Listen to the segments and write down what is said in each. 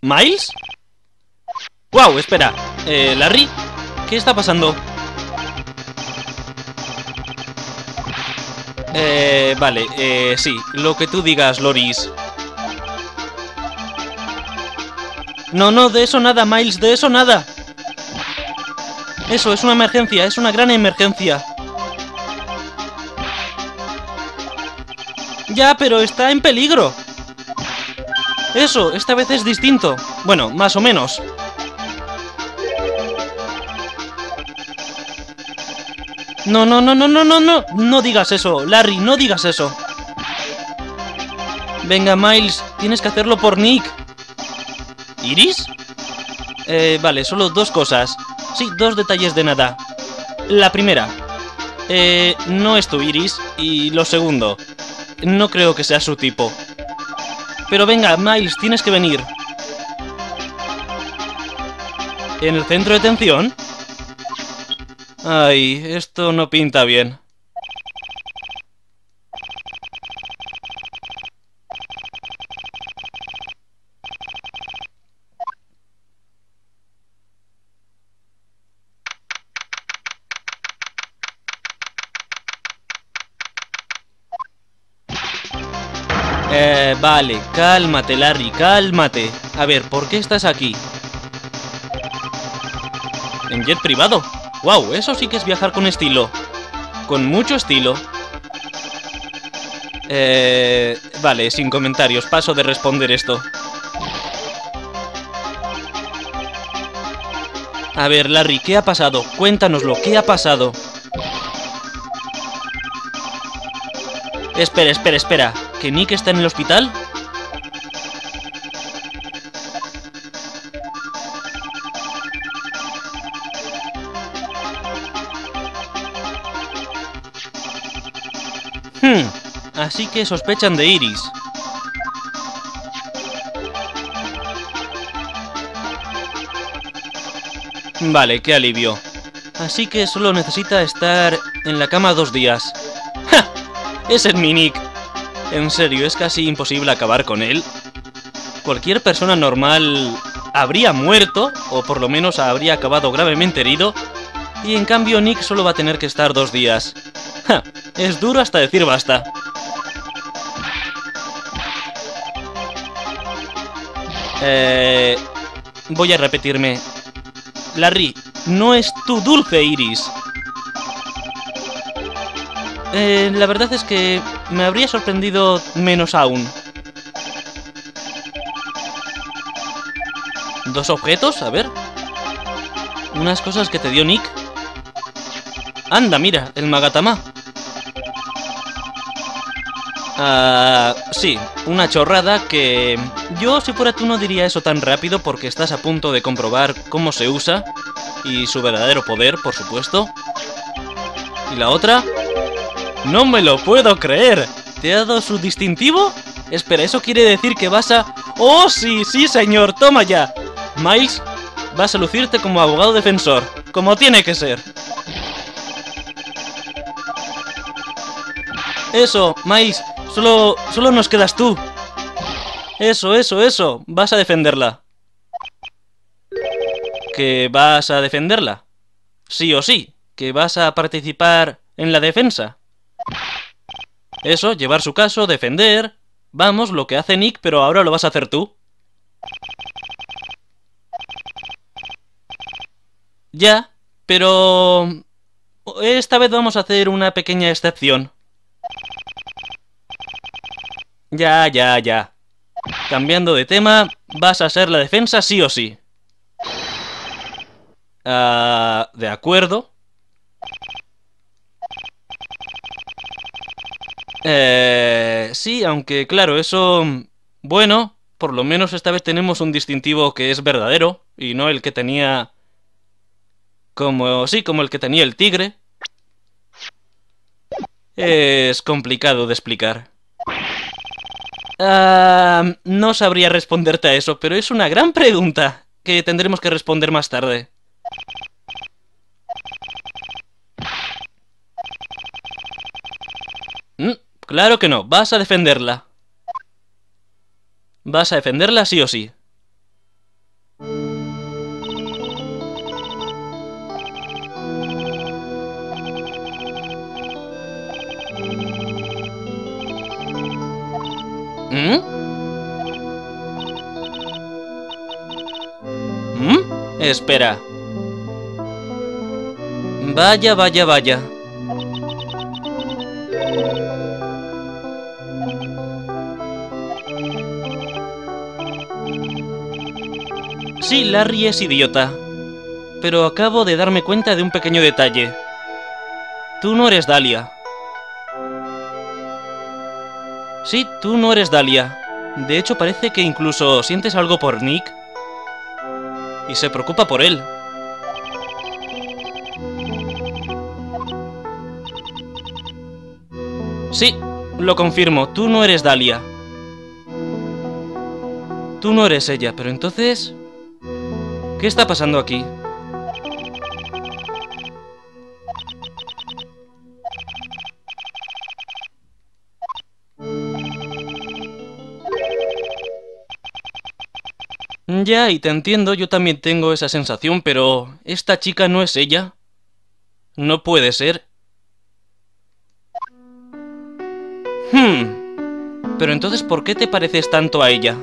¿Miles? ¡Wow! Espera. ¿Larry? ¿Qué está pasando? Vale, sí. Lo que tú digas, Loris. No, no, de eso nada, Miles, de eso nada. Eso, es una emergencia, es una gran emergencia. Ya, pero está en peligro. Eso, esta vez es distinto. Bueno, más o menos. No, no, no, no, no, no, no. No digas eso, Larry, no digas eso. Venga, Miles, tienes que hacerlo por Nick. ¿Iris? Vale, solo dos cosas. Sí, dos detalles de nada. La primera, no es tu Iris. Y lo segundo, no creo que sea su tipo. Pero venga, Miles, tienes que venir. ¿En el centro de detención? Ay, esto no pinta bien. Vale, cálmate, Larry, cálmate. A ver, ¿por qué estás aquí? ¿En jet privado? ¡Wow! Eso sí que es viajar con estilo. Con mucho estilo. Vale, sin comentarios, paso de responder esto. A ver, Larry, ¿qué ha pasado? Cuéntanoslo, ¿qué ha pasado? Espera, espera, espera. ¿Que Nick está en el hospital? Así que sospechan de Iris. Vale, qué alivio. Así que solo necesita estar en la cama 2 días. ¡Ja! Ese es mi Nick. En serio, es casi imposible acabar con él. Cualquier persona normal habría muerto, o por lo menos habría acabado gravemente herido, y en cambio Nick solo va a tener que estar 2 días. ¡Ja! Es duro hasta decir basta. Voy a repetirme. Larry, no es tu dulce Iris. La verdad es que me habría sorprendido menos aún. ¿2 objetos? A ver. Unas cosas que te dio Nick. Anda, mira, el Magatama. Sí, una chorrada que... Yo, si fuera tú, no diría eso tan rápido porque estás a punto de comprobar cómo se usa. Y su verdadero poder, por supuesto. ¿Y la otra? ¡No me lo puedo creer! ¿Te ha dado su distintivo? Espera, ¿eso quiere decir que vas a...? ¡Oh, sí, sí, señor! ¡Toma ya! Miles, vas a lucirte como abogado defensor. Como tiene que ser. Eso, Miles. Solo nos quedas tú. Eso, eso, eso. Vas a defenderla. ¿Que vas a defenderla? Sí o sí. ¿Que vas a participar en la defensa? Eso, llevar su caso, defender... Vamos, lo que hace Nick, pero ahora lo vas a hacer tú. Ya, pero... esta vez vamos a hacer una pequeña excepción. Ya, ya, ya. Cambiando de tema, vas a ser la defensa sí o sí. De acuerdo. Sí, aunque claro, eso... Bueno, por lo menos esta vez tenemos un distintivo que es verdadero y no el que tenía... Como el que tenía el tigre. Es complicado de explicar. No sabría responderte a eso, pero es una gran pregunta que tendremos que responder más tarde. Claro que no, vas a defenderla. Vas a defenderla sí o sí. ¿Mm? ¿Mm? Espera. Vaya, vaya, vaya. Sí, Larry es idiota. Pero acabo de darme cuenta de un pequeño detalle. Tú no eres Dahlia. Sí, tú no eres Dahlia. De hecho, parece que incluso sientes algo por Nick. Y se preocupa por él. Sí, lo confirmo, tú no eres Dahlia. Tú no eres ella, pero entonces... ¿qué está pasando aquí? Ya, y te entiendo, yo también tengo esa sensación, pero... ¿esta chica no es ella? No puede ser. Pero entonces, ¿por qué te pareces tanto a ella?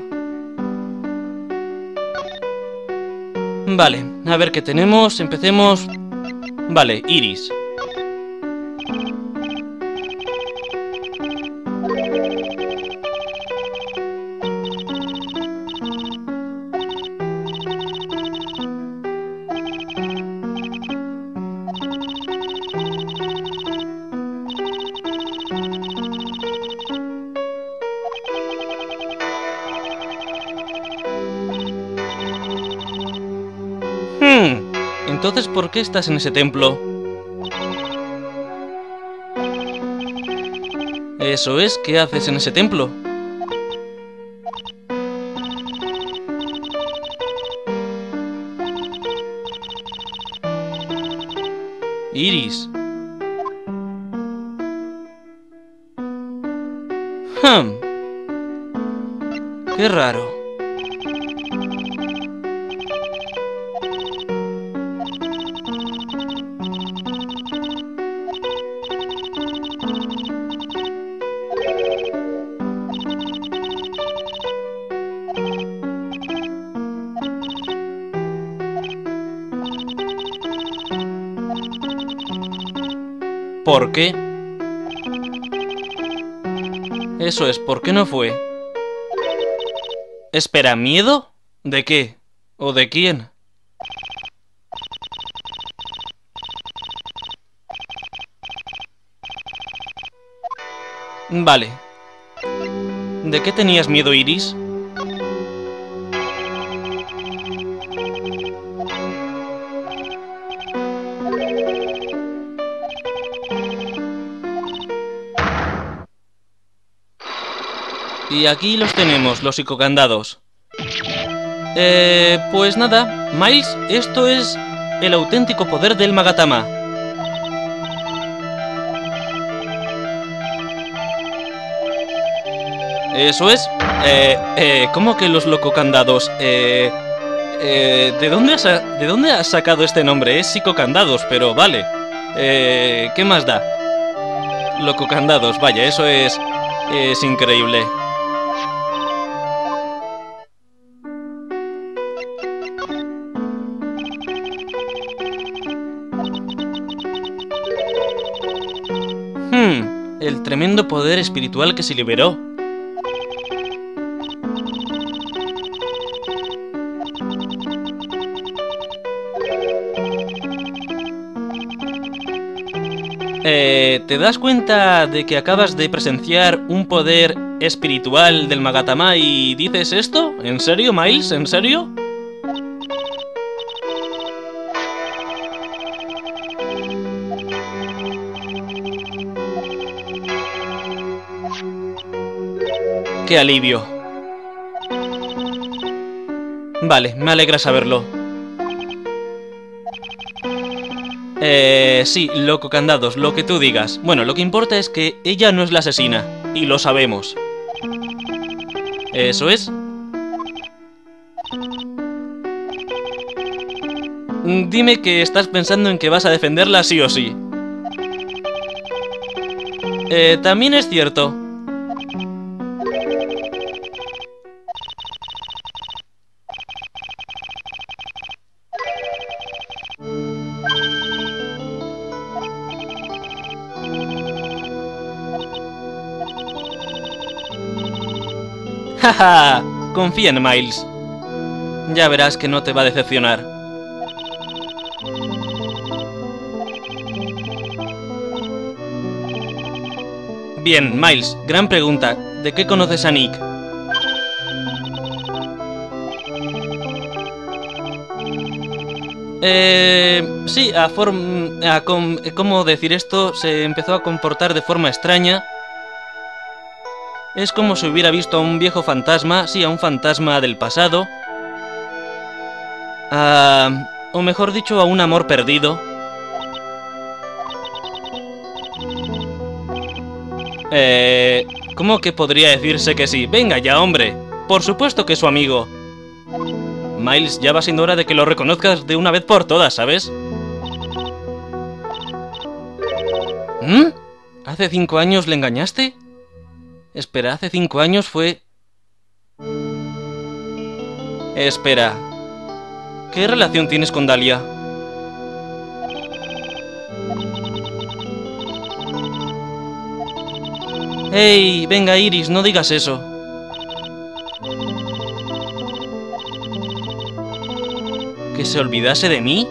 Vale, a ver qué tenemos, empecemos... Vale, Iris. Entonces, ¿por qué estás en ese templo? Eso es, ¿qué haces en ese templo? Iris. Qué raro. ¿Por qué? Eso es, ¿por qué no fue? Espera, ¿miedo? ¿De qué? ¿O de quién? Vale. ¿De qué tenías miedo, Iris? Y aquí los tenemos, los psicocandados. Pues nada, Miles, esto es el auténtico poder del Magatama. Eso es. ¿Cómo que los lococandados? ¿De dónde has sacado este nombre? Es psicocandados, pero vale. ¿Qué más da? Lococandados, vaya, eso es increíble. El tremendo poder espiritual que se liberó. ¿Te das cuenta de que acabas de presenciar un poder espiritual del Magatama y dices esto? ¿En serio, Miles? ¿En serio? ¡Qué alivio! Vale, me alegra saberlo. Sí, lococandados, lo que tú digas. Bueno, lo que importa es que ella no es la asesina, y lo sabemos. Eso es. Dime que estás pensando en que vas a defenderla sí o sí. También es cierto. ¡Jaja! Confía en Miles. Ya verás que no te va a decepcionar. Bien, Miles, gran pregunta. ¿De qué conoces a Nick? Sí, ¿cómo decir esto? Se empezó a comportar de forma extraña. Es como si hubiera visto a un viejo fantasma, sí, a un fantasma del pasado. O mejor dicho, a un amor perdido. ¿Cómo que podría decirse que sí? Venga ya, hombre. Por supuesto que es su amigo. Miles, ya va siendo hora de que lo reconozcas de una vez por todas, ¿sabes? ¿Hace 5 años le engañaste? Espera, hace 5 años fue... Espera. ¿Qué relación tienes con Dahlia? ¡Hey! Venga, Iris, no digas eso. ¿Que se olvidase de mí?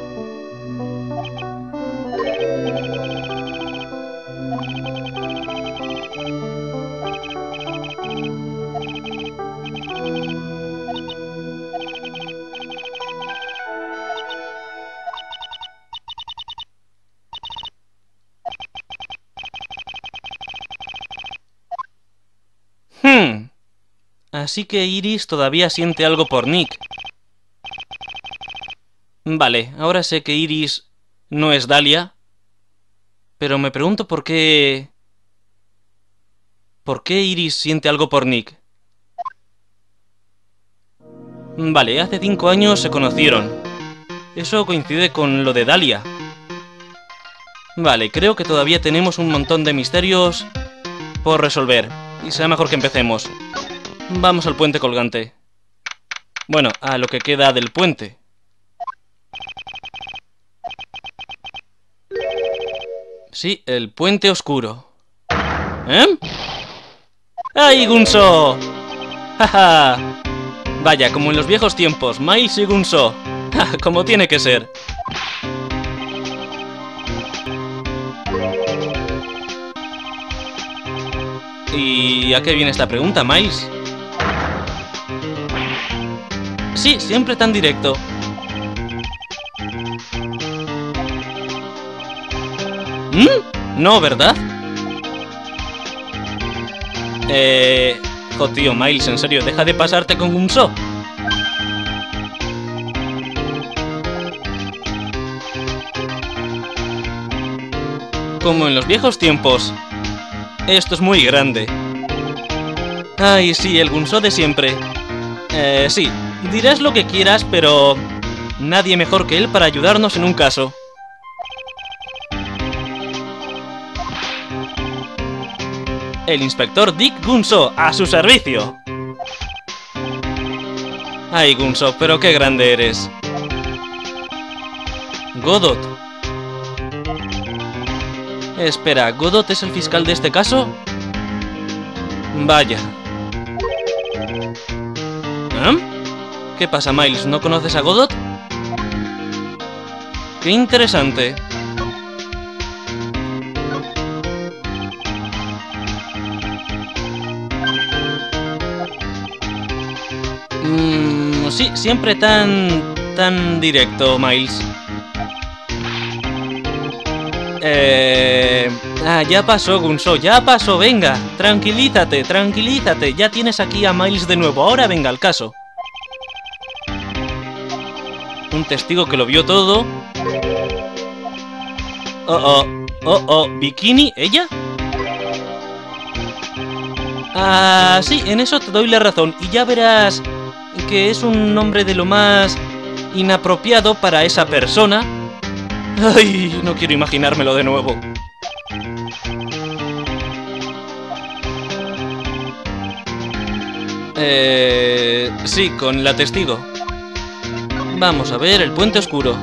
Así que Iris todavía siente algo por Nick. Vale, ahora sé que Iris no es Dahlia. Pero me pregunto por qué... ¿Por qué Iris siente algo por Nick? Vale, hace 5 años se conocieron. Eso coincide con lo de Dahlia. Vale, creo que todavía tenemos un montón de misterios por resolver. Y será mejor que empecemos. Vamos al puente colgante. Bueno, a lo que queda del puente. Sí, el puente oscuro. ¿Eh? ¡Ay, Gunso! ¡Jaja! Vaya, como en los viejos tiempos, Miles y Gunso. ¡Ja! Como tiene que ser. ¿Y a qué viene esta pregunta, Miles? Sí, siempre tan directo. No, ¿verdad? Jo, tío, Miles, en serio, deja de pasarte con Gunso. Como en los viejos tiempos. Esto es muy grande. Ay, sí, el Gunso de siempre. Sí, dirás lo que quieras, pero... nadie mejor que él para ayudarnos en un caso. El inspector Dick Gunso, a su servicio. Ay, Gunso, pero qué grande eres. Godot. Espera, ¿Godot es el fiscal de este caso? Vaya. ¿Qué pasa, Miles? ¿No conoces a Godot? Qué interesante. Sí, siempre tan directo, Miles. Ya pasó, Gunso, ya pasó, venga. Tranquilízate, tranquilízate. Ya tienes aquí a Miles de nuevo. Ahora venga al caso. Un testigo que lo vio todo. ¿Bikini? ¿Ella? Sí, en eso te doy la razón. Y ya verás que es un nombre de lo más inapropiado para esa persona. Ay, no quiero imaginármelo de nuevo. Sí, con la testigo. Vamos a ver el puente oscuro.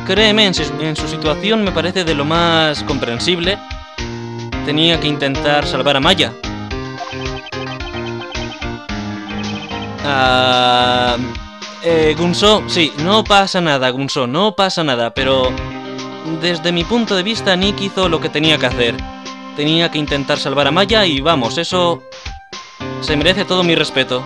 créeme, en su situación me parece de lo más comprensible. Tenía que intentar salvar a Maya. Gunso, sí, no pasa nada, Gunso, no pasa nada, pero desde mi punto de vista Nick hizo lo que tenía que hacer. Tenía que intentar salvar a Maya y vamos, eso se merece todo mi respeto.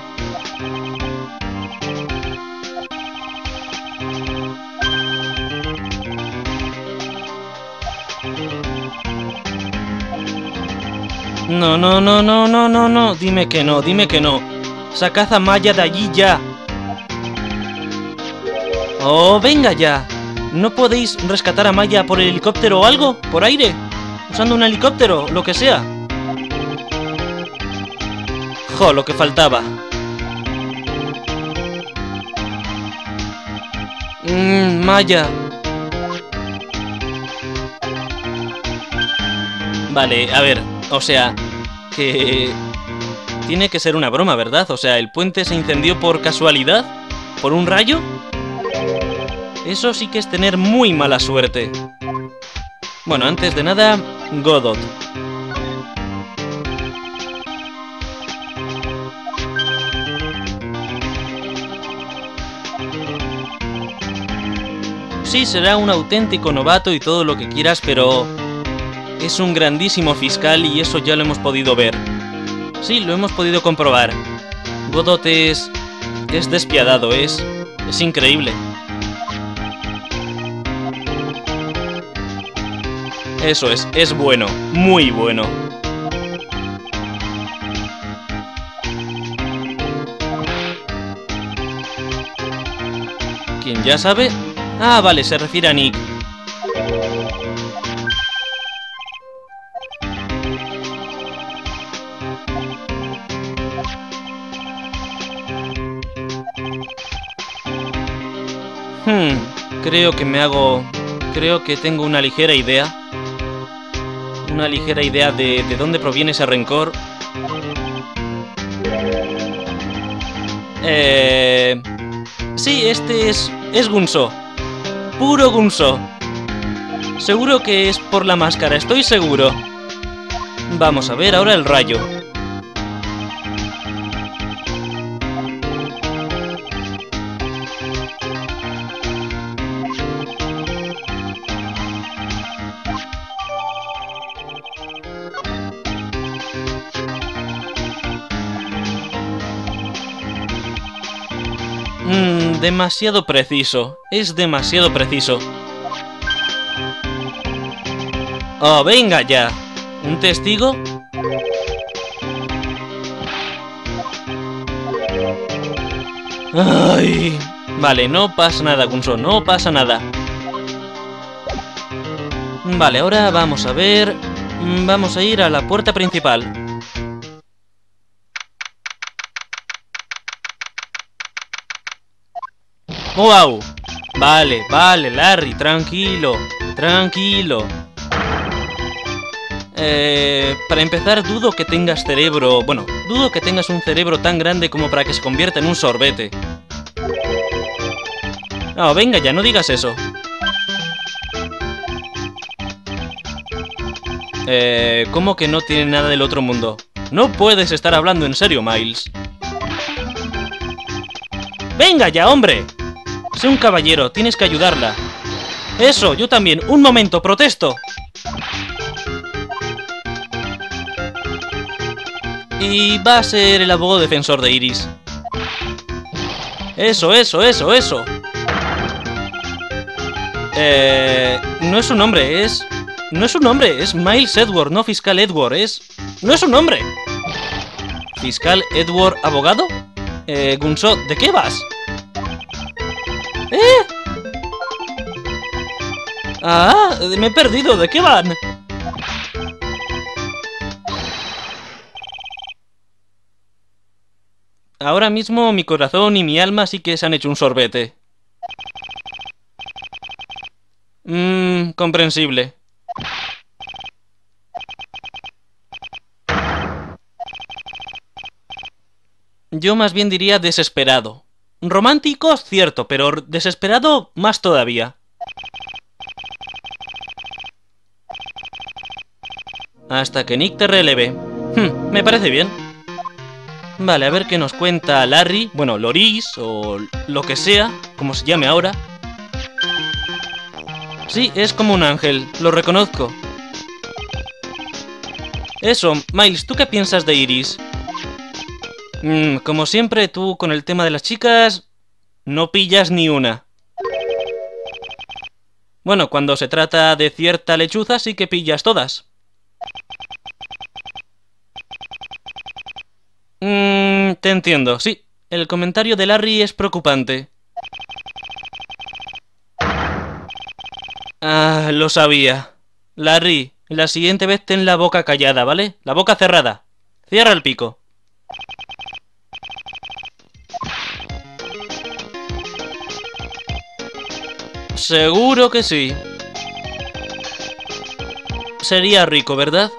No, no, no, no, no, no, no, dime que no, dime que no. Sacad a Maya de allí ya. Oh, venga ya. ¿No podéis rescatar a Maya por el helicóptero o algo? ¿Por aire? Usando un helicóptero, lo que sea. Jo, lo que faltaba. Maya. Vale, a ver, o sea, que tiene que ser una broma, ¿verdad? O sea, ¿el puente se incendió por casualidad? ¿Por un rayo? Eso sí que es tener muy mala suerte. Bueno, antes de nada, Godot. Sí, será un auténtico novato y todo lo que quieras, pero es un grandísimo fiscal y eso ya lo hemos podido ver. Sí, lo hemos podido comprobar. Godot es despiadado, es increíble. Eso es bueno, muy bueno. ¿Quién ya sabe? Ah, vale, se refiere a Nick. Creo que tengo una ligera idea. Una ligera idea de dónde proviene ese rencor. Sí, este es Gunso. Puro Gunso. Seguro que es por la máscara, estoy seguro. Vamos a ver ahora el rayo. Demasiado preciso. Es demasiado preciso. Oh, venga ya. ¿Un testigo? Ay. Vale, no pasa nada, Gunso, no pasa nada. Vale, ahora vamos a ver. Vamos a ir a la puerta principal. ¡Wow! Vale, vale, Larry, tranquilo, tranquilo. Para empezar, dudo que tengas cerebro... Bueno, dudo que tengas un cerebro tan grande como para que se convierta en un sorbete. No, venga ya, no digas eso. ¿Cómo que no tiene nada del otro mundo? No puedes estar hablando en serio, Miles. ¡Venga ya, hombre! Sé un caballero, tienes que ayudarla. Eso, yo también. Un momento, protesto. Y va a ser el abogado defensor de Iris. Eso, eso, eso, eso. No es un nombre, es... No es un nombre, es Miles Edward, no Fiscal Edward, es... No es un nombre. ¿Fiscal Edward abogado? Gunso, ¿de qué vas? Ah, me he perdido, ¿de qué van? Ahora mismo mi corazón y mi alma sí que se han hecho un sorbete. Comprensible. Yo más bien diría desesperado. Romántico, cierto, pero desesperado más todavía. hasta que Nick te releve. Me parece bien. Vale, a ver qué nos cuenta Larry, bueno, Loris, o lo que sea, como se llame ahora. Sí, es como un ángel, lo reconozco. Eso, Miles, ¿tú qué piensas de Iris? Como siempre, tú con el tema de las chicas no pillas ni una. Bueno, cuando se trata de cierta lechuza sí que pillas todas. Te entiendo, sí. El comentario de Larry es preocupante. Ah, lo sabía. Larry, la siguiente vez ten la boca callada, ¿vale? La boca cerrada. Cierra el pico. Seguro que sí. Sería rico, ¿verdad?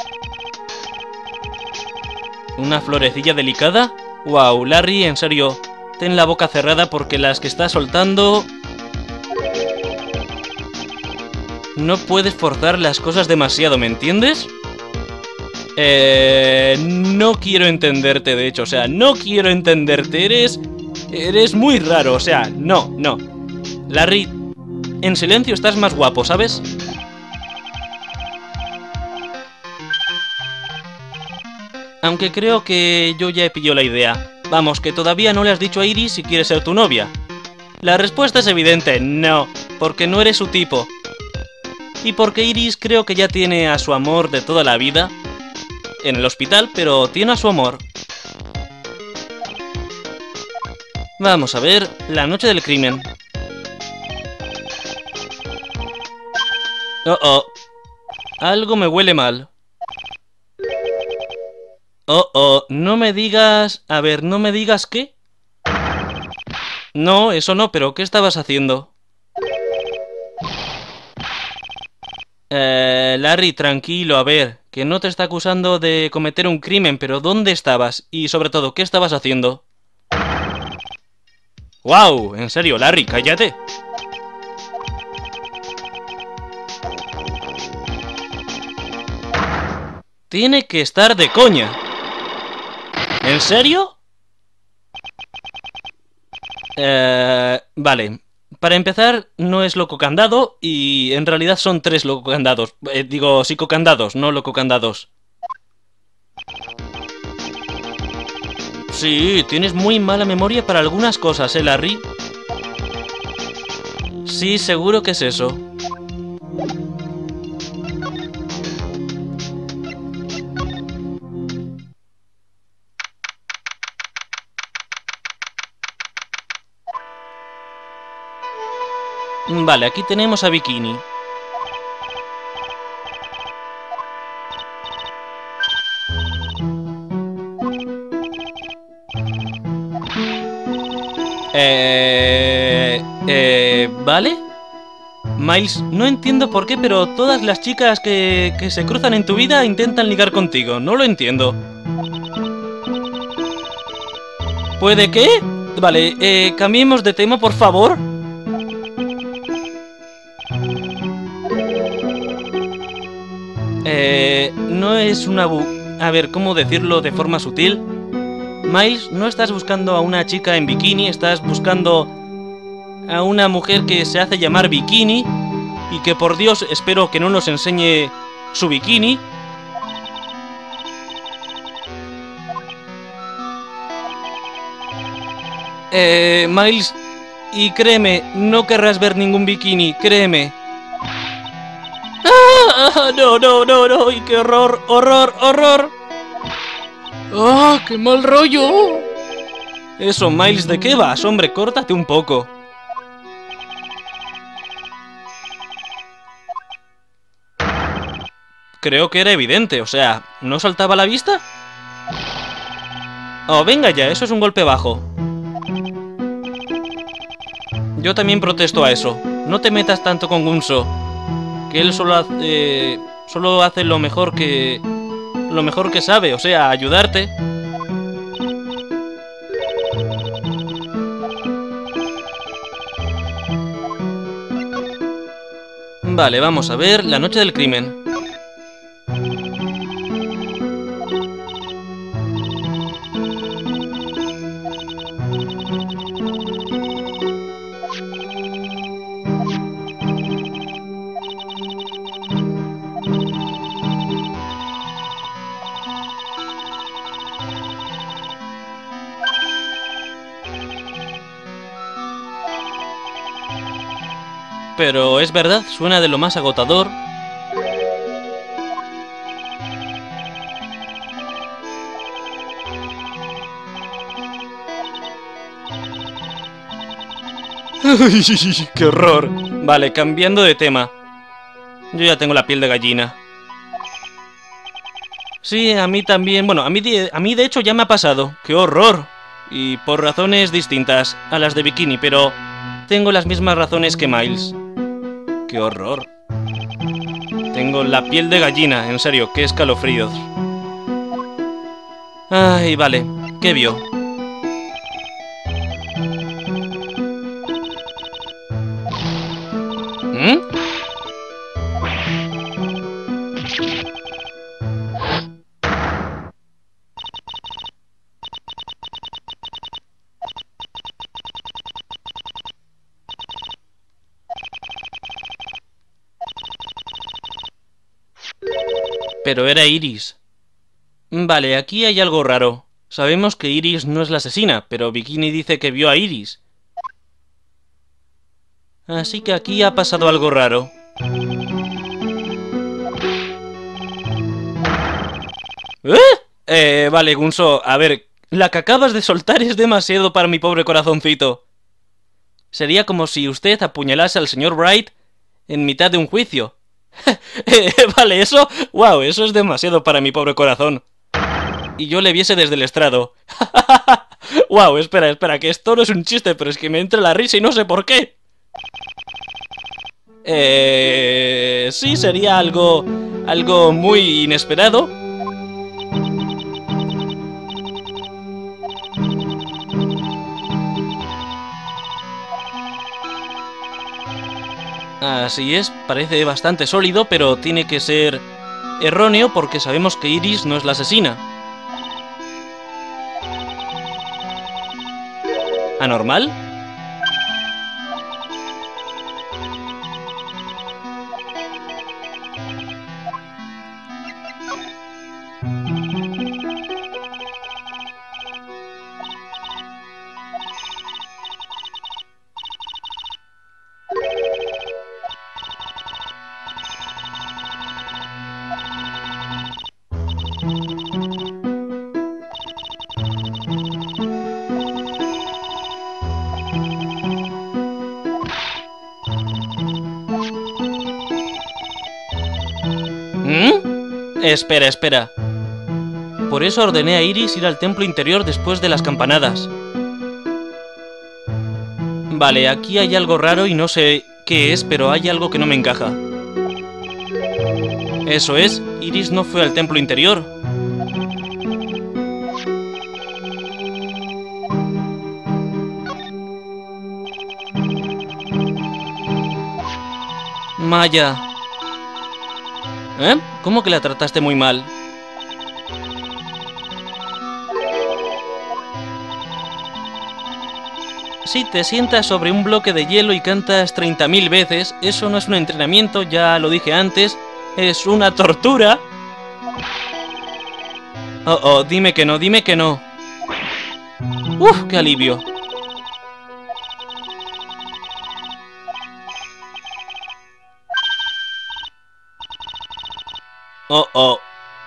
¿Una florecilla delicada? Wow, Larry, en serio, ten la boca cerrada porque las que estás soltando... No puedes forzar las cosas demasiado, ¿me entiendes? No quiero entenderte, de hecho, o sea, no quiero entenderte, eres muy raro, o sea, no. Larry, en silencio estás más guapo, ¿sabes? Aunque creo que yo ya he pillado la idea. Vamos, que todavía no le has dicho a Iris si quiere ser tu novia. La respuesta es evidente, no, porque no eres su tipo. Y porque Iris creo que ya tiene a su amor de toda la vida en el hospital, pero tiene a su amor. Vamos a ver, la noche del crimen. Oh, algo me huele mal. No me digas... A ver, no me digas qué. No, eso no, pero ¿qué estabas haciendo? Larry, tranquilo, a ver, que no te está acusando de cometer un crimen, pero ¿dónde estabas? Y sobre todo, ¿qué estabas haciendo? ¡Wow! En serio, Larry, cállate. Tiene que estar de coña. ¿En serio? Vale. Para empezar, no es lococandado y en realidad son 3 lococandados. Digo, psicocandados, no lococandados. Sí, tienes muy mala memoria para algunas cosas, Larry. Sí, seguro que es eso. Vale, aquí tenemos a Bikini. ¿Vale? Miles, no entiendo por qué, pero todas las chicas que se cruzan en tu vida intentan ligar contigo. No lo entiendo. ¿Puede qué? Vale, cambiemos de tema, por favor. No es una a ver, ¿cómo decirlo de forma sutil? Miles, no estás buscando a una chica en bikini, estás buscando a una mujer que se hace llamar Bikini y que por Dios espero que no nos enseñe su bikini. Miles, y créeme, no querrás ver ningún bikini, créeme. ¡Ah! No, y qué horror, horror. ¡Ah, qué mal rollo! Eso, Miles, ¿de qué vas? Hombre, córtate un poco. Creo que era evidente, o sea, ¿no saltaba a la vista? Oh, venga ya, eso es un golpe bajo. Yo también protesto a eso. No te metas tanto con Gunso. Que él solo hace lo mejor que sabe, o sea, ayudarte. Vale, vamos a ver la noche del crimen. Pero es verdad, suena de lo más agotador. ¡Qué horror! Vale, cambiando de tema. Yo ya tengo la piel de gallina. Sí, a mí también. Bueno, a mí de hecho ya me ha pasado. ¡Qué horror! Y por razones distintas a las de Bikini, pero tengo las mismas razones que Miles. ¡Qué horror! Tengo la piel de gallina, en serio, qué escalofríos. Ay, vale. ¿Qué vio? ¿Mm? Pero era Iris. Vale, aquí hay algo raro. Sabemos que Iris no es la asesina, pero Bikini dice que vio a Iris. Así que aquí ha pasado algo raro. Vale, Gunso, a ver, la que acabas de soltar es demasiado para mi pobre corazoncito. Sería como si usted apuñalase al señor Bright en mitad de un juicio. Vale, eso... ¡Wow! Eso es demasiado para mi pobre corazón. Y yo le viese desde el estrado. ¡Wow! Espera, que esto no es un chiste, pero es que me entra la risa y no sé por qué. Sí, sería algo muy inesperado. Así es, parece bastante sólido, pero tiene que ser erróneo porque sabemos que Iris no es la asesina. ¿Anormal? Espera. Por eso ordené a Iris ir al templo interior después de las campanadas. Vale, aquí hay algo raro y no sé qué es, pero hay algo que no me encaja. Eso es, Iris no fue al templo interior. Maya. ¿Eh? ¿Cómo que la trataste muy mal? Si te sientas sobre un bloque de hielo y cantas 30.000 veces, eso no es un entrenamiento, ya lo dije antes, es una tortura. Oh, dime que no, dime que no. Uf, qué alivio. Oh.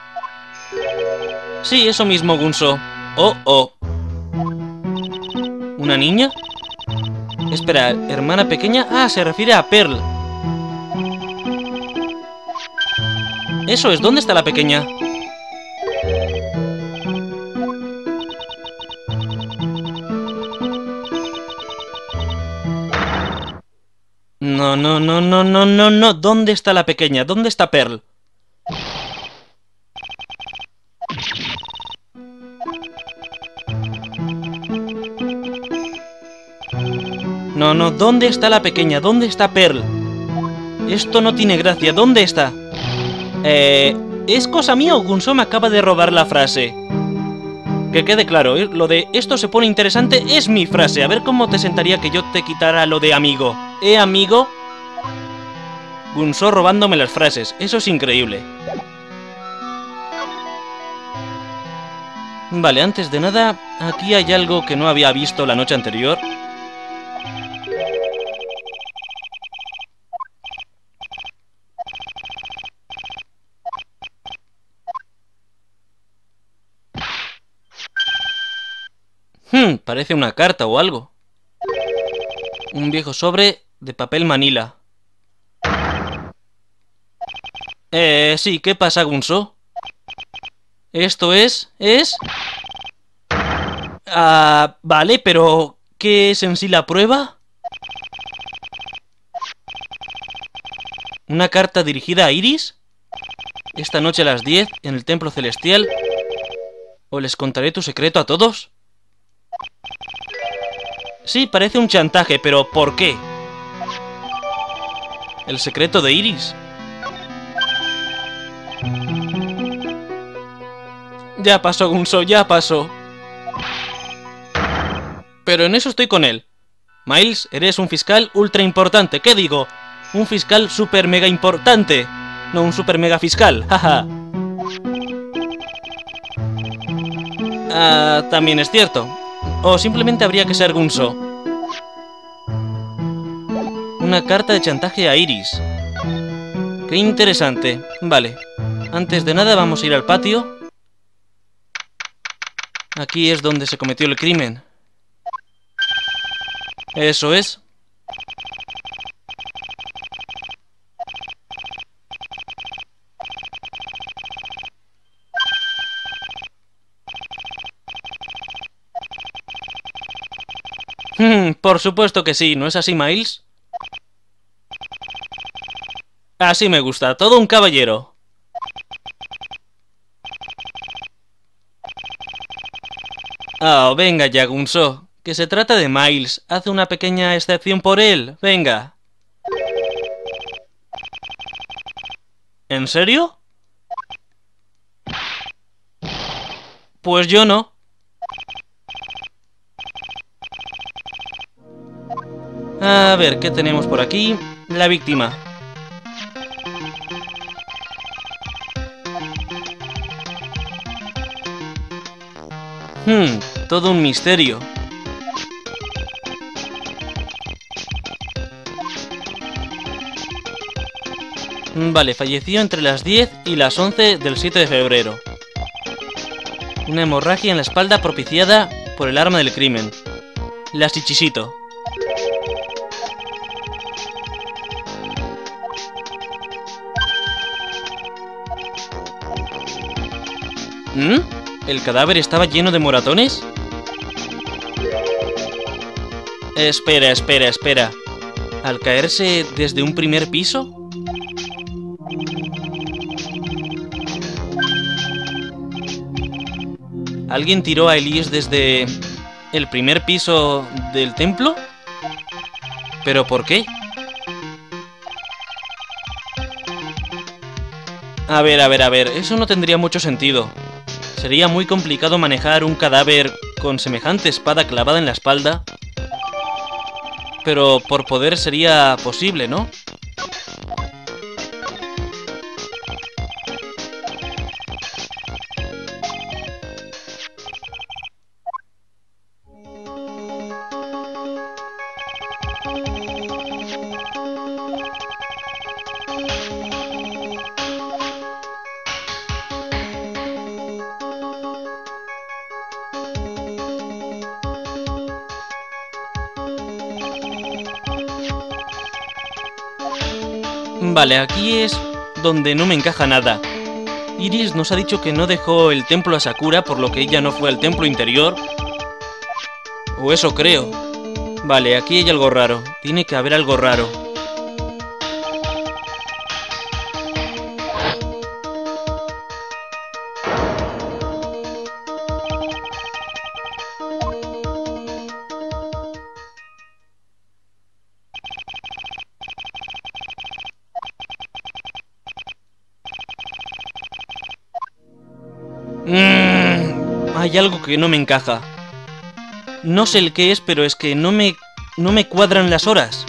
Sí, eso mismo, Gunso. Oh. ¿Una niña? Espera, ¿hermana pequeña? Ah, se refiere a Pearl. Eso es, ¿dónde está la pequeña? No. ¿Dónde está la pequeña? ¿Dónde está Pearl? No, ¿dónde está la pequeña? ¿Dónde está Pearl? Esto no tiene gracia, ¿dónde está? ¿Es cosa mía o Gunso me acaba de robar la frase? Que quede claro, lo de esto se pone interesante es mi frase. A ver cómo te sentaría que yo te quitara lo de amigo. Amigo? Gunso robándome las frases, eso es increíble. Vale, antes de nada, aquí hay algo que no había visto la noche anterior. Parece una carta o algo. Un viejo sobre de papel manila. Sí, ¿qué pasa, Gunso? Esto es... vale, pero... ¿qué es en sí la prueba? ¿Una carta dirigida a Iris? Esta noche a las 10, en el Templo Celestial. ¿O les contaré tu secreto a todos? Sí, parece un chantaje, pero ¿por qué? El secreto de Iris. Ya pasó, Gunso, ya pasó. Pero en eso estoy con él. Miles, eres un fiscal ultra importante. ¿Qué digo? Un fiscal super mega importante. No un super mega fiscal, jaja. También es cierto. O simplemente habría que ser Gunso. Una carta de chantaje a Iris. Qué interesante. Vale. Antes de nada vamos a ir al patio. Aquí es donde se cometió el crimen. Eso es. Por supuesto que sí, ¿no es así, Miles? Así me gusta, todo un caballero. Venga ya, Gunso. Que se trata de Miles. Haz una pequeña excepción por él. Venga. ¿En serio? Pues yo no. A ver, ¿qué tenemos por aquí? La víctima. Todo un misterio. Vale, falleció entre las 10 y las 11 del 7 de febrero. Una hemorragia en la espalda propiciada por el arma del crimen. La Chichisito. ¿El cadáver estaba lleno de moratones? Espera. ¿Al caerse desde un primer piso? ¿Alguien tiró a Elise desde el primer piso del templo? ¿Pero por qué? A ver, eso no tendría mucho sentido. Sería muy complicado manejar un cadáver con semejante espada clavada en la espalda. Pero por poder sería posible, ¿no? Vale, aquí es donde no me encaja nada. Iris nos ha dicho que no dejó el templo a Sakura, por lo que ella no fue al templo interior. O eso creo. Vale, aquí hay algo raro. Tiene que haber algo raro. Hay algo que no me encaja. No sé el qué es, pero es que no me cuadran las horas.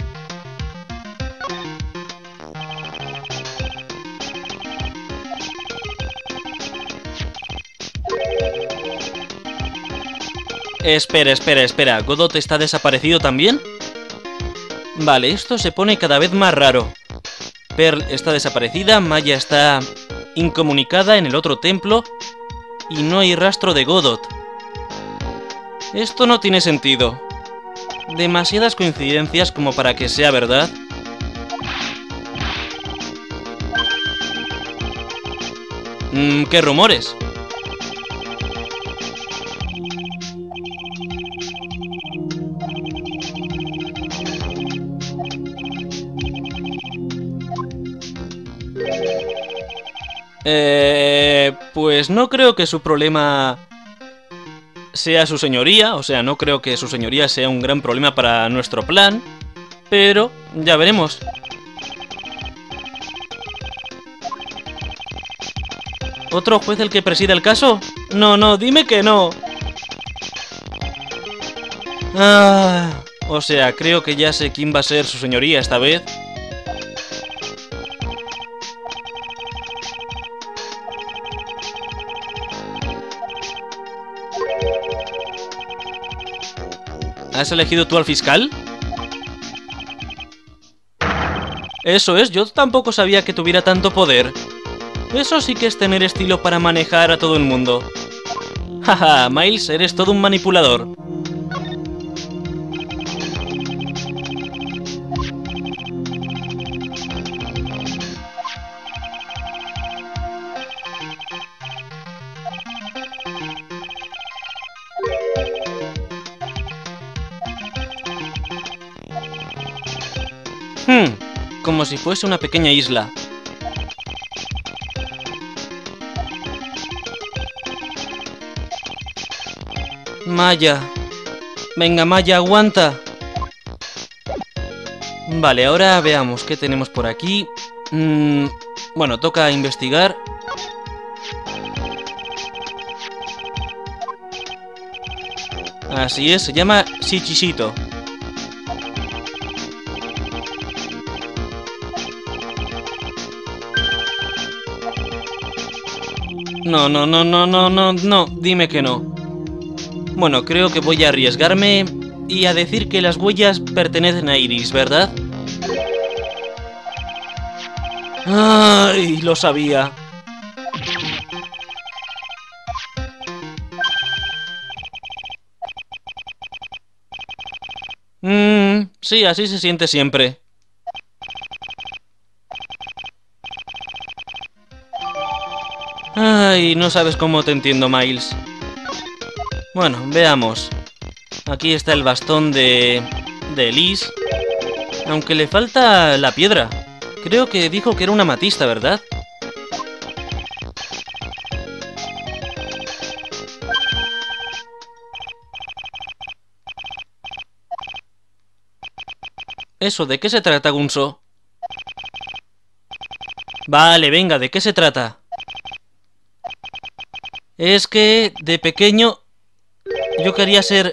Espera. ¿Godot está desaparecido también? Vale, esto se pone cada vez más raro. Pearl está desaparecida, Maya está incomunicada en el otro templo y no hay rastro de Godot. Esto no tiene sentido. Demasiadas coincidencias como para que sea verdad. ¿Qué rumores? Pues no creo que su problema sea su señoría, o sea, no creo que su señoría sea un gran problema para nuestro plan, pero ya veremos. ¿Otro juez el que presida el caso? No, no, dime que no. O sea, creo que ya sé quién va a ser su señoría esta vez. ¿Has elegido tú al fiscal? Eso es, yo tampoco sabía que tuviera tanto poder. Eso sí que es tener estilo para manejar a todo el mundo. Jaja, Miles, eres todo un manipulador. Como si fuese una pequeña isla. Maya. Venga, Maya, aguanta. Vale, ahora veamos qué tenemos por aquí. Bueno, toca investigar. Así es, se llama Shichishito. No, no, no, no, no, no, no, dime que no. Bueno, creo que voy a arriesgarme y a decir que las huellas pertenecen a Iris, ¿verdad? ¡Ay! Lo sabía. Sí, así se siente siempre. Ay, no sabes cómo te entiendo, Miles. Bueno, veamos. Aquí está el bastón de Elise. Aunque le falta la piedra. Creo que dijo que era una amatista, ¿verdad? Eso, ¿de qué se trata, Gunso? Vale, venga, ¿de qué se trata? Es que de pequeño yo quería ser...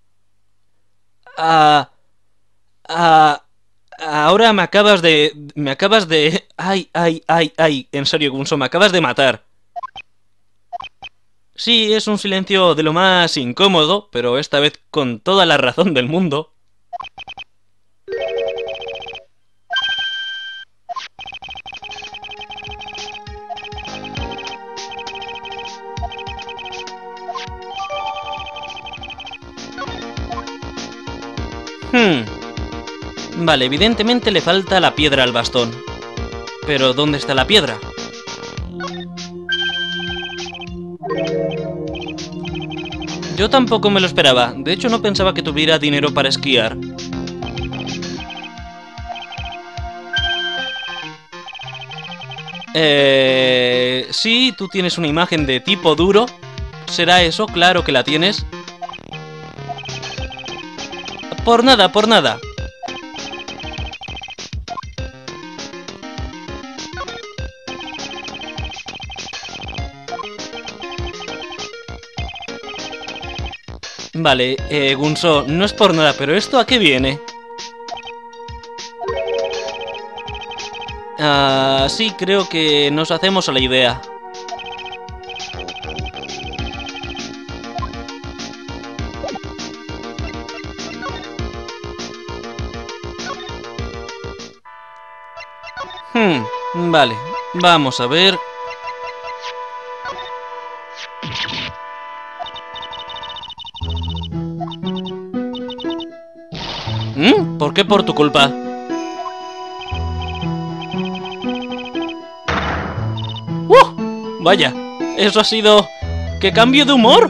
Ahora me acabas de... Ay, ay, ay, ay. En serio, Gunso, me acabas de matar. Sí, es un silencio de lo más incómodo, pero esta vez con toda la razón del mundo. Vale, evidentemente le falta la piedra al bastón. Pero ¿dónde está la piedra? Yo tampoco me lo esperaba. De hecho, no pensaba que tuviera dinero para esquiar. Sí, tú tienes una imagen de tipo duro. ¿Será eso? Claro que la tienes. Por nada, por nada. Vale, Gunso, no es por nada, pero ¿esto a qué viene? Sí, creo que nos hacemos a la idea. Vale, vamos a ver. ¿Por qué por tu culpa? Vaya, eso ha sido... ¡Qué cambio de humor!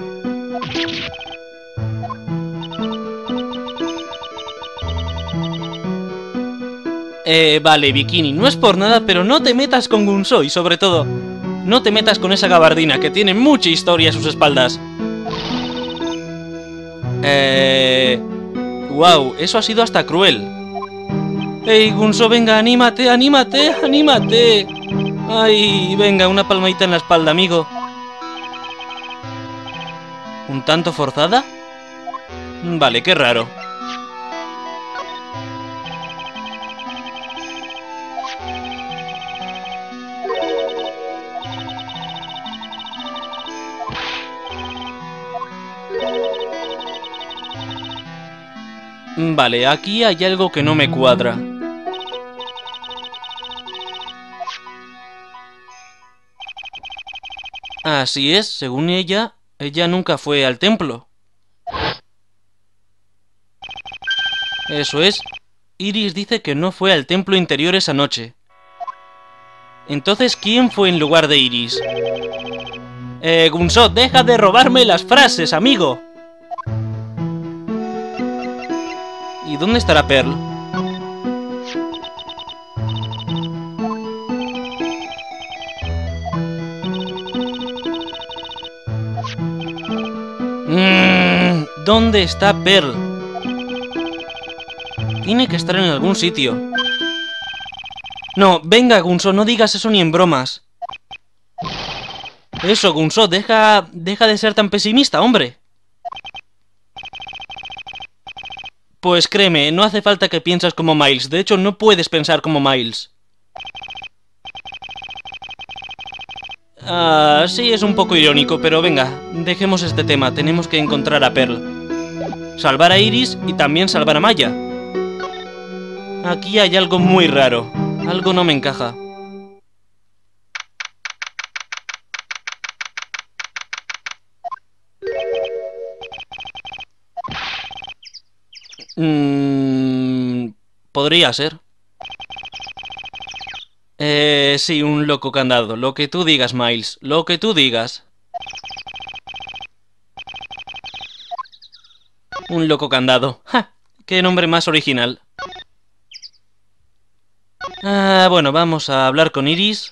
Vale, Bikini, no es por nada, pero no te metas con Gunsoo y sobre todo, no te metas con esa gabardina que tiene mucha historia a sus espaldas. Wow, eso ha sido hasta cruel. ¡Ey, Gunsoo, venga, anímate, anímate, anímate! ¡Ay, venga, una palmadita en la espalda, amigo! ¿Un tanto forzada? Vale, qué raro. Vale, aquí hay algo que no me cuadra. Así es, según ella nunca fue al templo. Eso es. Iris dice que no fue al templo interior esa noche. Entonces, ¿quién fue en lugar de Iris? Gunsoo, deja de robarme las frases, amigo. ¿Y dónde estará Pearl? ¿Dónde está Pearl? Tiene que estar en algún sitio. No, venga, Gunsoo, no digas eso ni en bromas. Eso, Gunsoo, deja de ser tan pesimista, hombre. Pues créeme, no hace falta que pienses como Miles. De hecho, no puedes pensar como Miles. Sí, es un poco irónico, pero venga, dejemos este tema. Tenemos que encontrar a Pearl. Salvar a Iris y también salvar a Maya. Aquí hay algo muy raro. Algo no me encaja. Podría ser. Sí, un loco candado. Lo que tú digas, Miles. Lo que tú digas. Un loco candado. ¡Ja! ¡Qué nombre más original! Bueno, vamos a hablar con Iris.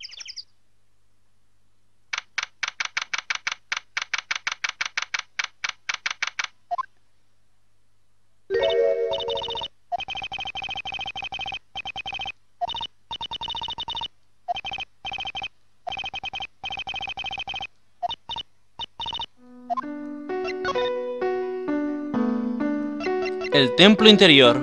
El templo interior.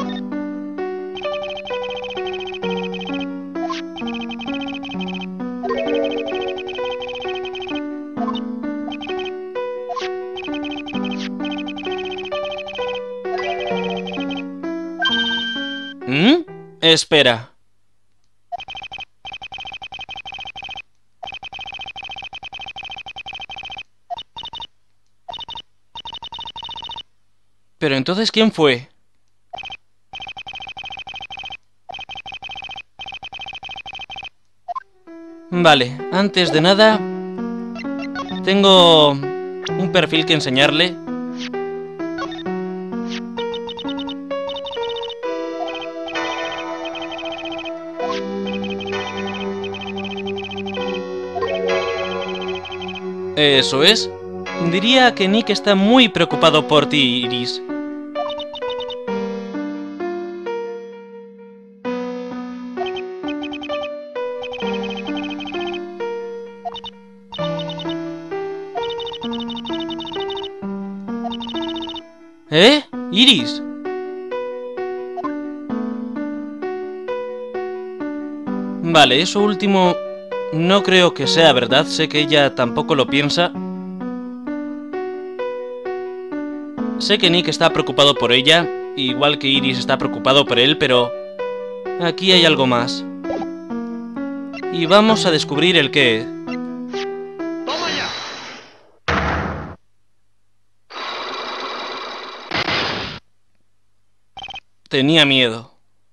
Espera. Pero entonces, ¿quién fue? Vale, antes de nada, tengo un perfil que enseñarle. Eso es. Diría que Nick está muy preocupado por ti, Iris. Iris. Vale, eso último no creo que sea verdad. Sé que ella tampoco lo piensa. Sé que Nick está preocupado por ella, igual que Iris está preocupado por él, pero aquí hay algo más. Y vamos a descubrir el qué. ¡Toma ya! Tenía miedo.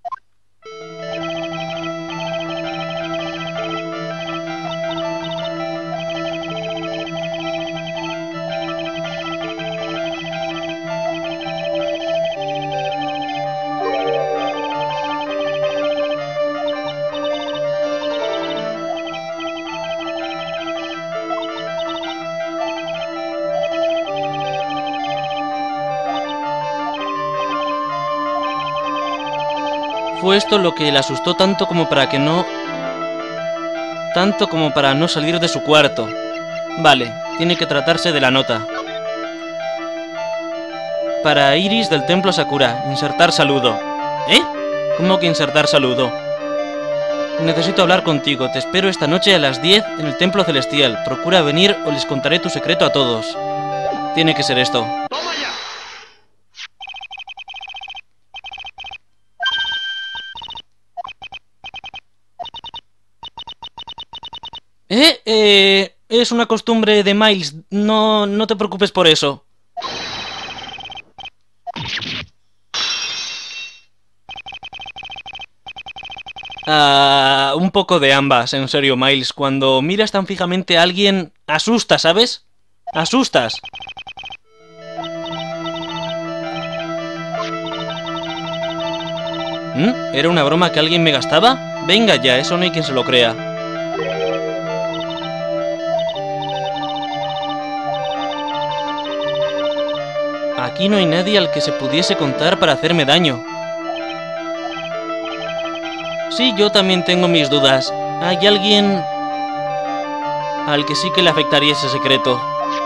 Fue esto lo que le asustó tanto como para no salir de su cuarto. Vale, tiene que tratarse de la nota. Para Iris del Templo Sakura, insertar saludo. ¿Eh? ¿Cómo que insertar saludo? Necesito hablar contigo. Te espero esta noche a las 10 en el Templo Celestial. Procura venir o les contaré tu secreto a todos. Tiene que ser esto. ¡Toma ya! Es una costumbre de Miles. No te preocupes por eso. Un poco de ambas, en serio, Miles. Cuando miras tan fijamente a alguien, asusta, ¿sabes? Asustas. ¿Era una broma que alguien me gastaba? Venga ya, eso no hay quien se lo crea. Aquí no hay nadie al que se pudiese contar para hacerme daño. Sí, yo también tengo mis dudas. ¿Hay alguien al que sí que le afectaría ese secreto?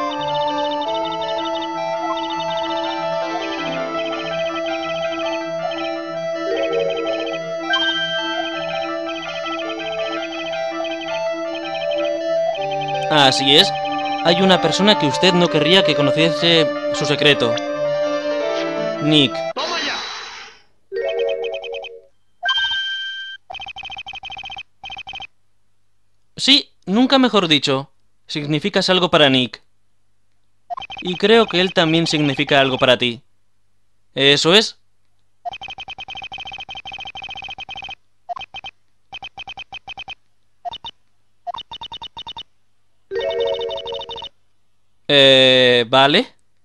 Así es. Hay una persona que usted no querría que conociese su secreto. Nick. ¡Toma ya! Sí, nunca mejor dicho. Significas algo para Nick. Y creo que él también significa algo para ti. ¿Eso es? Vale.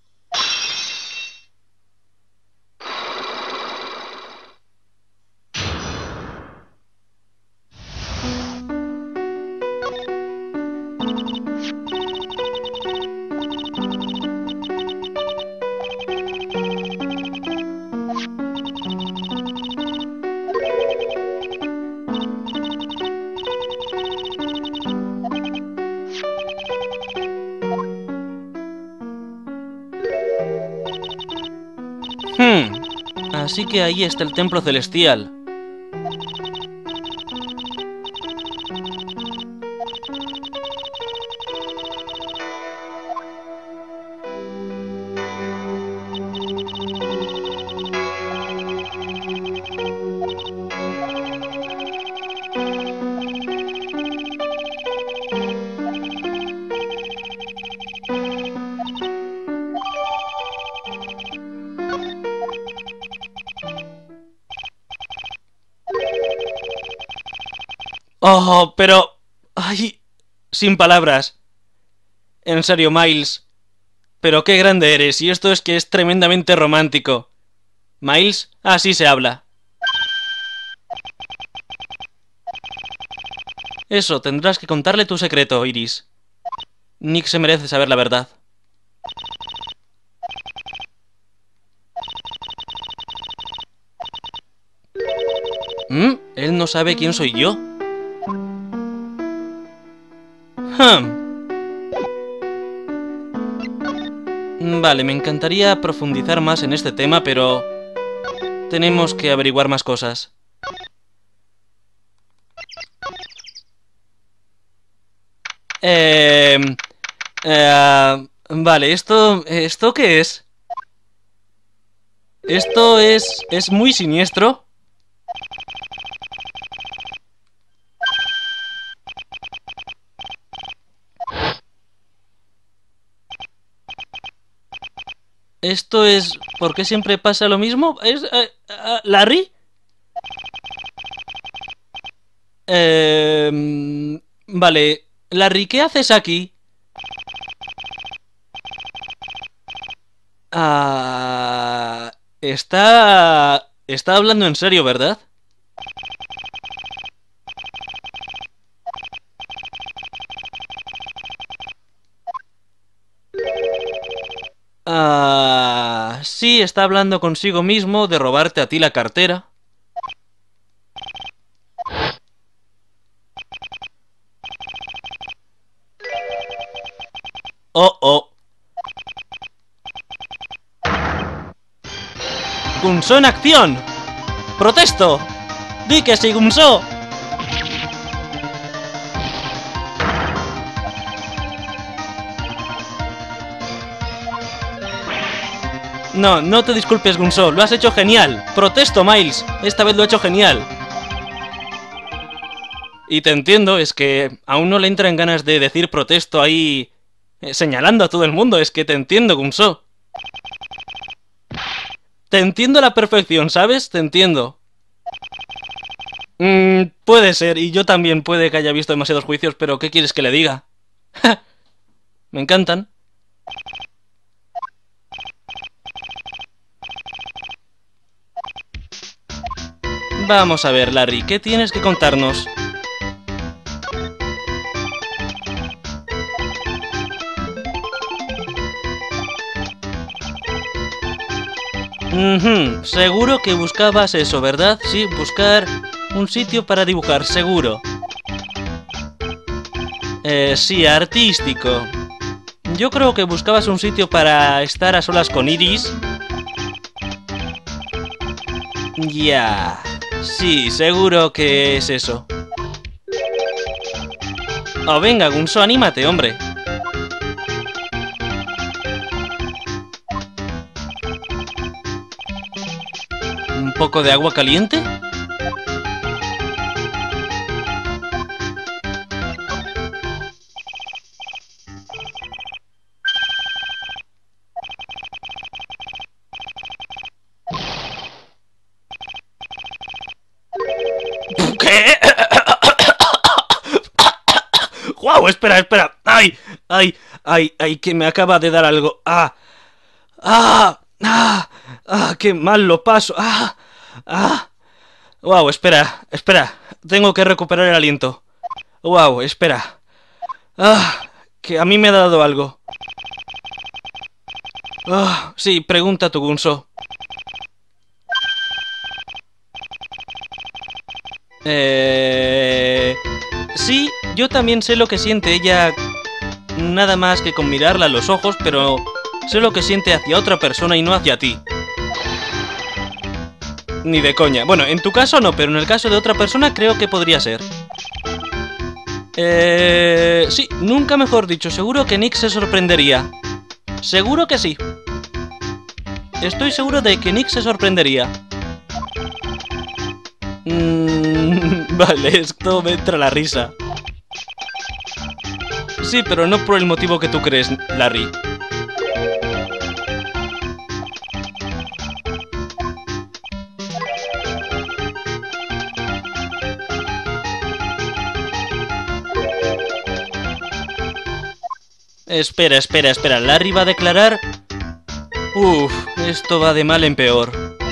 Así que ahí está el templo celestial. Oh, pero... Ay, sin palabras. En serio, Miles. Pero qué grande eres, y esto es que es tremendamente romántico. Miles, así se habla. Eso, tendrás que contarle tu secreto, Iris. Nick se merece saber la verdad. ¿Él no sabe quién soy yo? Vale, me encantaría profundizar más en este tema, pero... tenemos que averiguar más cosas. Vale, ¿esto qué es? Esto es muy siniestro. Esto es ¿Por qué siempre pasa lo mismo? ¿Es Larry? Vale. Larry, ¿qué haces aquí? Está hablando en serio, ¿verdad? Sí, está hablando consigo mismo de robarte a ti la cartera. Oh, oh. ¡Gunso en acción! ¡Protesto! ¡Di que sí, Gunso! No, no te disculpes, Gunso, lo has hecho genial. Protesto, Miles, esta vez lo he hecho genial. Y te entiendo, es que aún no le entran ganas de decir protesto ahí señalando a todo el mundo, es que te entiendo, Gunso. Te entiendo a la perfección, ¿sabes? Te entiendo. Puede ser, y yo también puede que haya visto demasiados juicios, pero ¿qué quieres que le diga? Me encantan. Vamos a ver, Larry, ¿qué tienes que contarnos? Seguro que buscabas eso, ¿verdad? Sí, buscar un sitio para dibujar, seguro. Sí, artístico. Yo creo que buscabas un sitio para estar a solas con Iris. Ya. Sí, seguro que es eso. Oh, venga, Gunso, anímate, hombre. ¿Un poco de agua caliente? ¿Qué? ¡Guau! Espera, espera. ¡Ay! ¡Ay! ¡Ay! ¡Ay! Que me acaba de dar algo. ¡Ah! ¡Ah! ¡Ah! ¡Ah! ¡Qué mal lo paso! ¡Ah! ¡Ah! ¡Wow! Espera, espera. Tengo que recuperar el aliento. ¡Wow! Espera. ¡Ah! Que a mí me ha dado algo. ¡Ah! Sí, pregunta tu Gunso. Sí, yo también sé lo que siente ella. Nada más que con mirarla a los ojos, pero sé lo que siente hacia otra persona y no hacia ti. Ni de coña. Bueno, en tu caso no, pero en el caso de otra persona creo que podría ser. Sí, nunca mejor dicho. Seguro que Nick se sorprendería. Seguro que sí. Estoy seguro de que Nick se sorprendería. Vale, esto me entra la risa. Sí, pero no por el motivo que tú crees, Larry. Espera, espera, espera. ¿Larry va a declarar? Uf, esto va de mal en peor.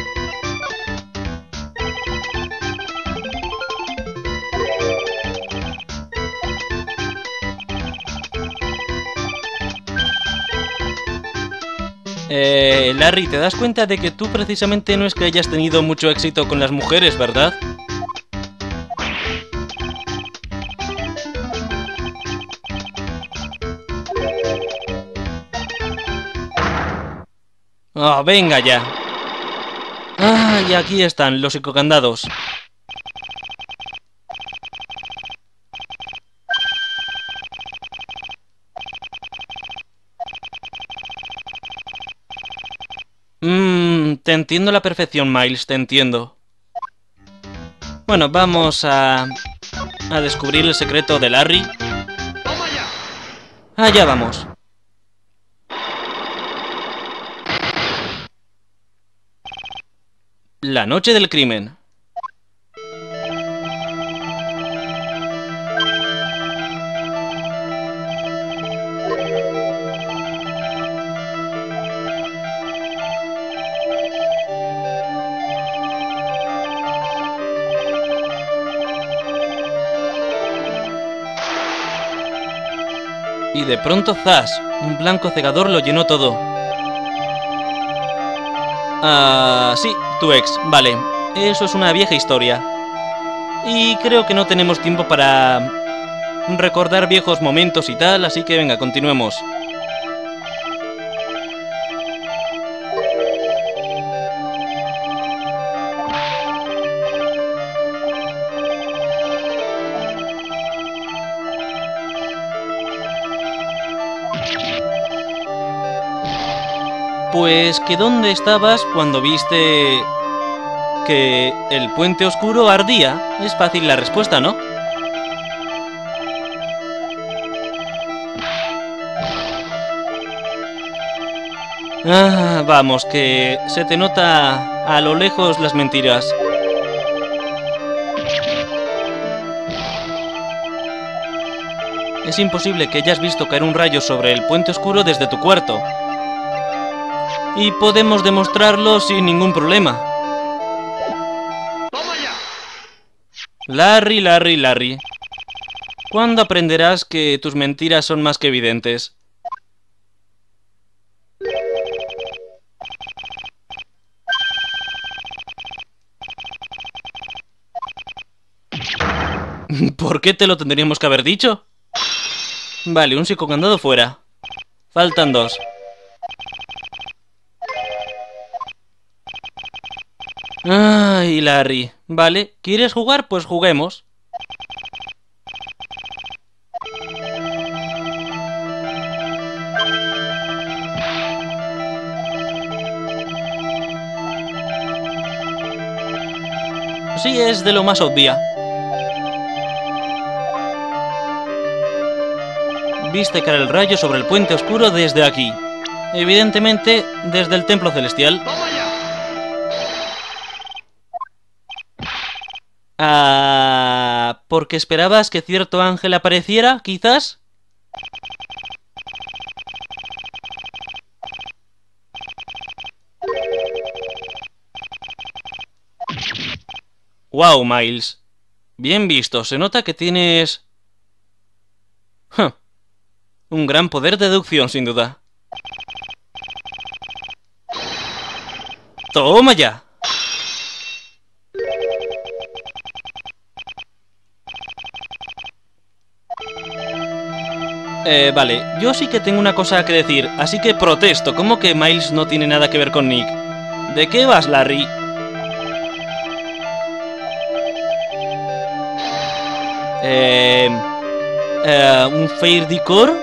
Larry, ¿te das cuenta de que tú precisamente no es que hayas tenido mucho éxito con las mujeres, ¿verdad? ¡Ah, venga ya! ¡Ah, y aquí están los psicocandados! Te entiendo a la perfección, Miles, te entiendo. Bueno, vamos a descubrir el secreto de Larry. ¡Toma ya! Allá vamos. La noche del crimen. Y de pronto, ¡zas! Un blanco cegador lo llenó todo. Ah, sí, tu ex, vale. Eso es una vieja historia. Y creo que no tenemos tiempo para recordar viejos momentos y tal, así que venga, continuemos. Pues que ¿dónde estabas cuando viste que el puente oscuro ardía? Es fácil la respuesta, ¿no? Ah, vamos, que se te nota a lo lejos las mentiras. Es imposible que hayas visto caer un rayo sobre el puente oscuro desde tu cuarto. Y podemos demostrarlo sin ningún problema. ¡Toma ya! Larry, Larry, Larry. ¿Cuándo aprenderás que tus mentiras son más que evidentes? ¿Por qué te lo tendríamos que haber dicho? Vale, un psicocandado fuera. Faltan 2. Ay, Larry. Vale, ¿quieres jugar? Pues juguemos. Sí, es de lo más obvia. Viste caer el rayo sobre el puente oscuro desde aquí. Evidentemente, desde el templo celestial. ¡Toma ya! Ah, ¿porque esperabas que cierto ángel apareciera, quizás? Wow, Miles. Bien visto, se nota que tienes... un gran poder de deducción, sin duda. ¡Toma ya! Vale, yo sí que tengo una cosa que decir, así que protesto. ¿Cómo que Miles no tiene nada que ver con Nick? ¿De qué vas, Larry? ¿Un Fair Decor?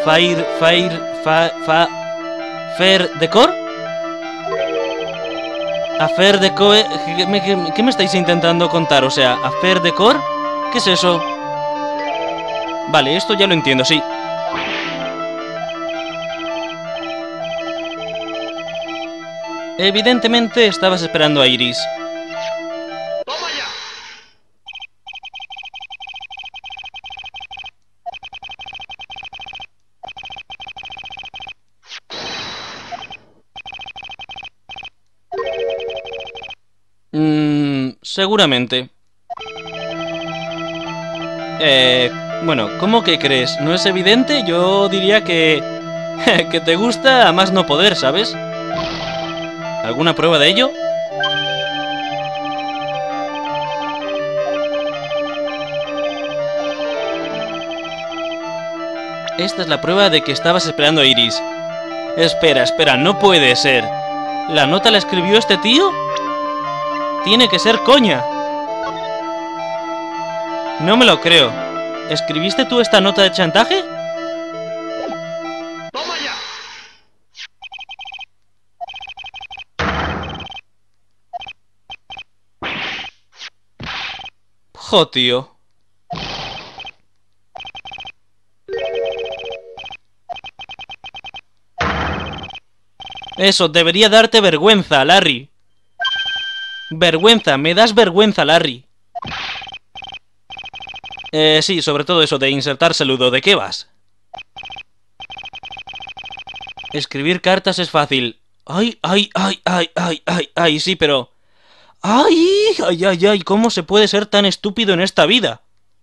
¿Fair Decor? ¿Affair Decor? ¿Qué me estáis intentando contar? O sea, ¿Affair Decor? ¿Qué es eso? Vale, esto ya lo entiendo, sí. Evidentemente estabas esperando a Iris. ¡Toma ya! Seguramente. Bueno, ¿cómo que crees? ¿No es evidente? Yo diría que... que te gusta a más no poder, ¿sabes? ¿Alguna prueba de ello? Esta es la prueba de que estabas esperando a Iris. Espera, espera, no puede ser. ¿La nota la escribió este tío? Tiene que ser coña. No me lo creo. ¿Escribiste tú esta nota de chantaje? ¡Toma ya! Jo, tío. Eso, debería darte vergüenza, Larry. Vergüenza, me das vergüenza, Larry. Sí, sobre todo eso de insertar saludo. ¿De qué vas? Escribir cartas es fácil. Ay, ay, ay, ay, ay, ay, ay, sí, pero... ¡Ay! ¡Ay, ay, ay! ¿Cómo se puede ser tan estúpido en esta vida?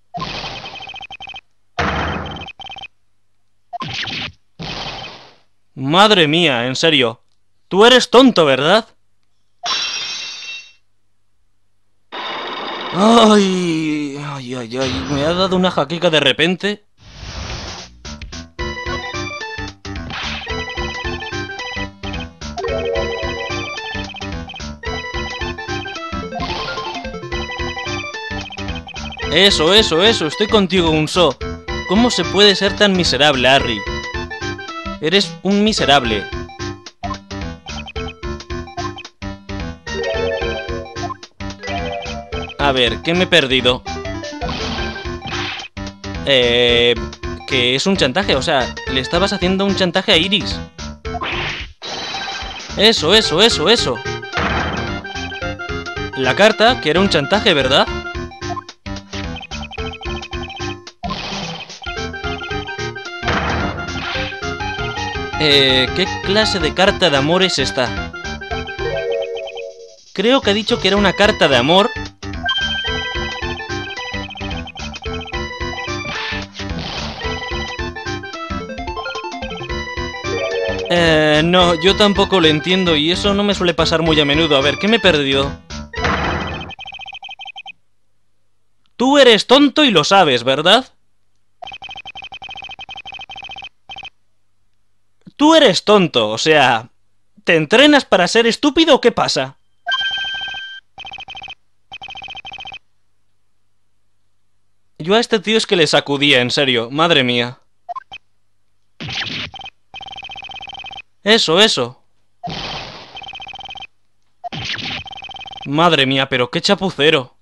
Madre mía, en serio. Tú eres tonto, ¿verdad? ¡Ay! ¡Ay, ay, ay! Me ha dado una jaqueca de repente. Eso, estoy contigo, Unso. ¿Cómo se puede ser tan miserable, Harry? Eres un miserable. A ver, ¿qué me he perdido? Que es un chantaje, o sea, le estabas haciendo un chantaje a Iris. Eso. La carta, que era un chantaje, ¿verdad? ¿Qué clase de carta de amor es esta? Creo que ha dicho que era una carta de amor. No, yo tampoco lo entiendo y eso no me suele pasar muy a menudo. A ver, ¿qué me he perdido? Tú eres tonto y lo sabes, ¿verdad? Tú eres tonto, o sea... ¿Te entrenas para ser estúpido o qué pasa? Yo a este tío es que le sacudía, en serio, madre mía. Eso. Madre mía, pero qué chapucero.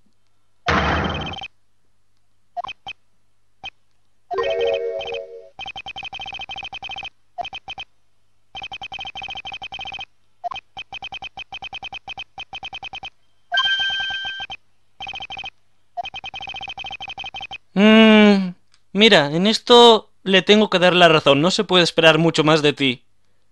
Mira, en esto le tengo que dar la razón. No se puede esperar mucho más de ti.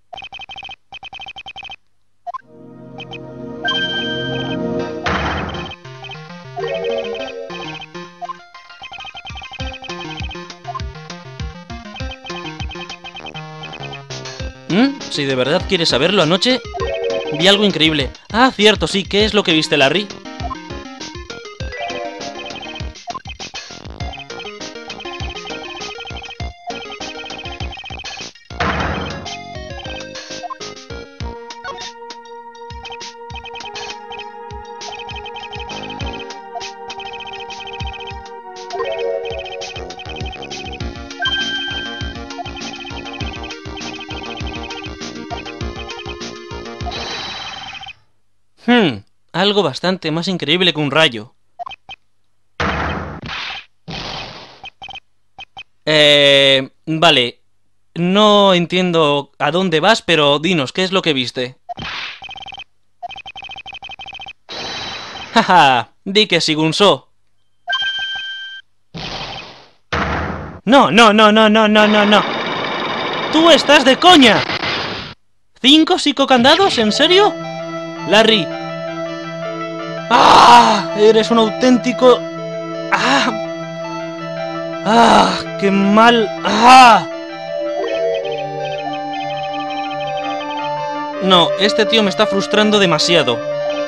Si de verdad quieres saberlo, anoche vi algo increíble. Ah, cierto, sí. ¿Qué es lo que viste, Larry? Algo bastante más increíble que un rayo. Vale. No entiendo a dónde vas, pero dinos, ¿qué es lo que viste? Jaja, di que sí, Gunso. No. ¡Tú estás de coña! ¿5 psicocandados? ¿En serio? Larry. ¡Ah! Eres un auténtico... ¡Ah! ¡Ah! ¡Qué mal! ¡Ah! No, este tío me está frustrando demasiado.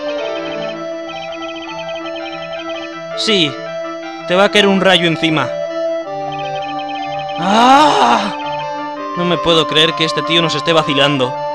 Sí, te va a caer un rayo encima. ¡Ah! No me puedo creer que este tío nos esté vacilando.